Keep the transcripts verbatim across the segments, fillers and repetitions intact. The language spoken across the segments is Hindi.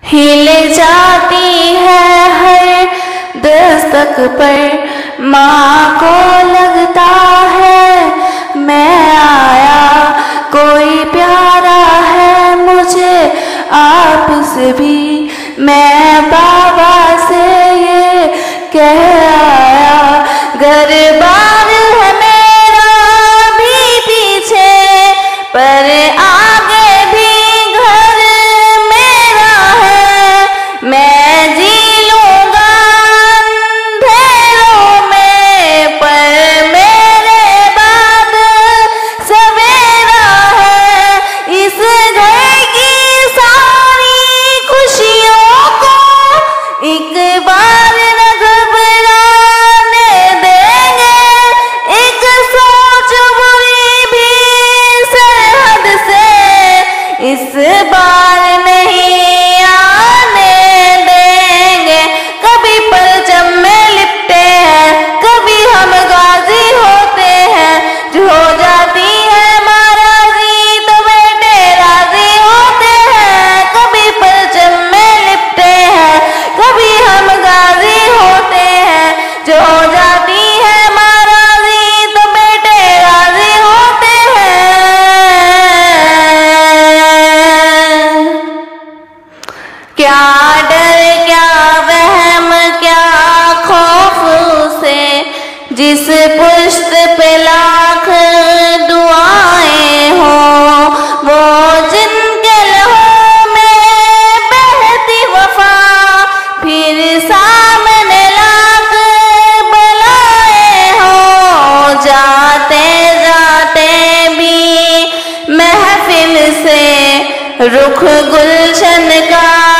हिल जाती है हर दस्तक पर, माँ को लगता है मैं आया, कोई प्यारा है मुझे आपसे भी, मैं बाबा से ये कह आया। घर बार है मेरा भी पीछे, पर आगे भी घर मेरा है, मैं जी लूंगा अंधेरों में, पर मेरे बाद सवेरा है। इस घर की सारी खुशियों को एक बार न घबराने देंगे, एक सोच बुरी भी सरहद से इस बार नहीं आने देंगे। कभी परचम में लिपटे हैं, कभी हम गाजी होते हैं, जो हो जाती है महाराजी तो बेटे राजी होते हैं। कभी परचम में लिपटे हैं, कभी हम गाजी होते हैं, जो हो जाती है महाराजी तो बेटे राजी होते हैं। क्या डर क्या वहम क्या खौफ से, जिस पुश्त पे लाख दुआएं हो, वो जिनके लहू में बहती वफा, फिर सामने लाख बलाएं हो। जाते जाते भी महफिल से रुख गुलशन का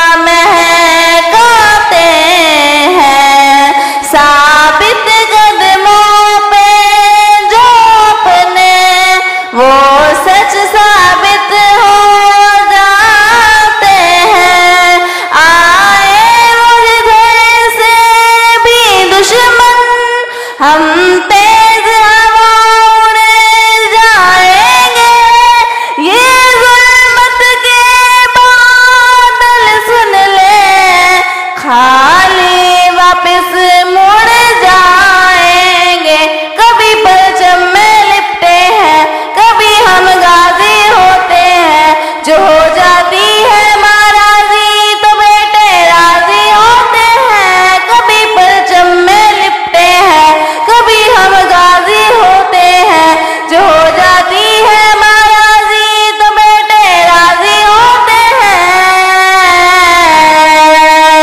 महकाते हैं, साबित कदमों पे जो अपने वो सच साबित हो जाते हैं। आए मुझे से भी दुश्मन, हम तेज हवा उड़ जाएंगे, ये ज़ुल्मत के बादल सुन ले, खाली वापस मुड़ जाएंगे। कभी परचम में लिपटे हैं, कभी हम गाजी होते हैं, जो हो जाती है महाराजी तो बेटे राजी होते हैं। कभी परचम में लिपटे हैं, कभी हम गाजी होते हैं, जो हो जाती है महाराजी तो बेटे राजी होते हैं।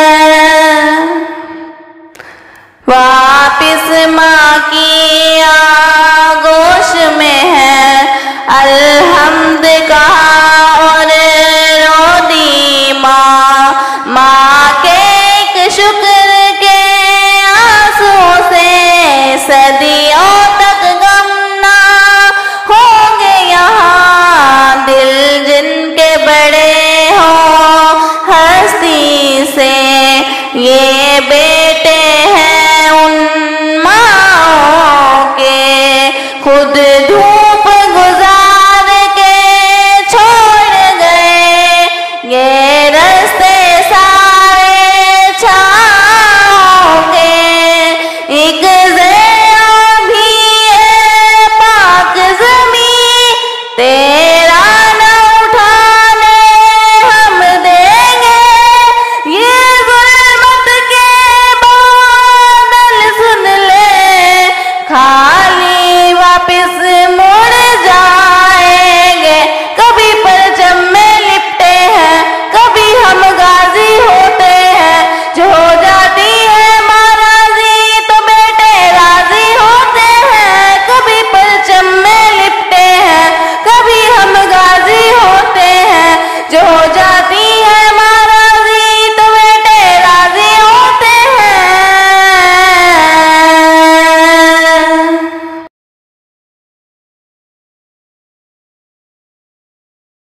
वापिस माँ की